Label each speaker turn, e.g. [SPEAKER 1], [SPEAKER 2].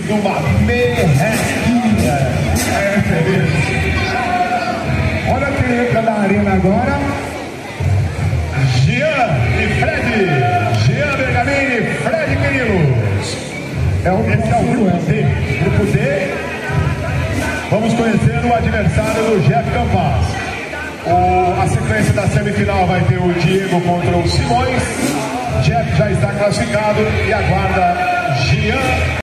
[SPEAKER 1] numa merrequinha. Olha quem entra na arena agora. Jean e Fred. Jean Bergamini e Fred Quirilos. Esse é o grupo D. Grupo D. Vamos conhecer o adversário do Jeff Campas. A sequência da semifinal vai ter o Diego contra o Simões. Jeff já está classificado e aguarda Jean